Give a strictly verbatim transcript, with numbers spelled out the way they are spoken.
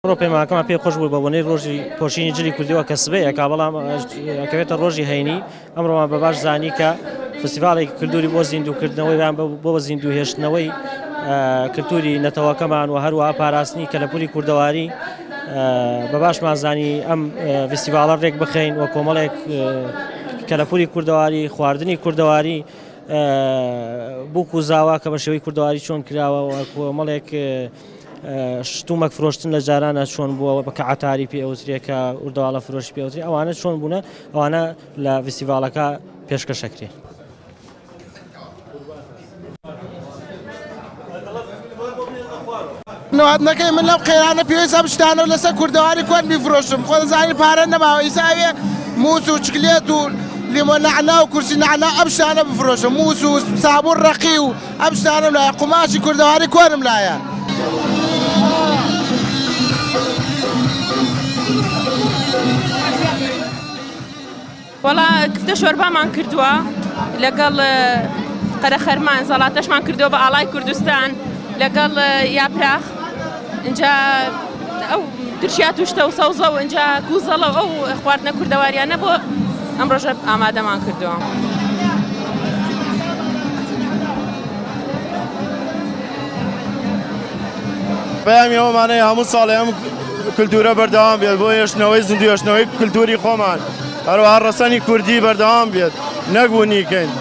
ڕۆ پەیمانەکەمان پێی خۆش بوو بە بۆنەی ڕۆژی پۆشینی جلی کوردیەوە کە سبەیەکا بەڵام ئەکەوێتە ڕۆژی هەینی ئەمڕۆمان بەباش زانی کە فستیڤالێکی کلتوری بۆ زیندووکردنەوەیان بۆ زیندوو هێشتنەوەی کلتوری نەتەوەکەمان و هەروەها پاراستنی کەلەپوری کوردەواری بەباشمان زانی ئەم فستیڤالە ڕێک بخەین وە کۆمەڵێک کەلەپوری کوردەواری خواردنی کوردەواری بووک و زاوا کە بە شێوەی کوردەواری چۆن کراوە و کۆمەڵێک شتومەک فرۆشتن لە جارانە چۆن بووە بە کە عەتاری پێوترێکە ئوردەواڵە فرۆشی پێوتری ئەوانە چۆن بوونە ئەوانە لە فستیڤالەکە پێشکەشەکرێ. نەکەی من لەو قێرانە پێویست ئەم شتانە و لەسەر کوردەواری کۆن بیفرۆشم خۆ دەزانی پارە نەماوە ئیساوێ مووس و چکلێت و لیمۆ نەعنا و کورسی نەعنا ئەم شتانە بفرۆشم مووس و سابوون ڕەقی و ئەم شتانم لایە قوماشی کوردەواری کۆنم لایە. وەڵا کفتە شۆربامان کردووە لەگەڵ قەرەخەرمان زەڵاتەشمان کردووە بە ئاڵای کوردستان لەگەڵ یاپراخ اینجا ئەو درشیات و شتە و سەوزە و اینجا گوزەڵە ئەو خواردنە کوردەواریانە بۆ ئەم ڕۆژە ئامادەمان کردووە. بەیامی ئەومانەیە هەموو ساڵی ئەم کلتورە بەردەوام بێت بۆ هێشتنەوەی زیندوو هێشتنەوەی کلتوری خۆمان هەروەها ڕەسەنی کوردی بەردەوام بێت نەک بوونیکەین.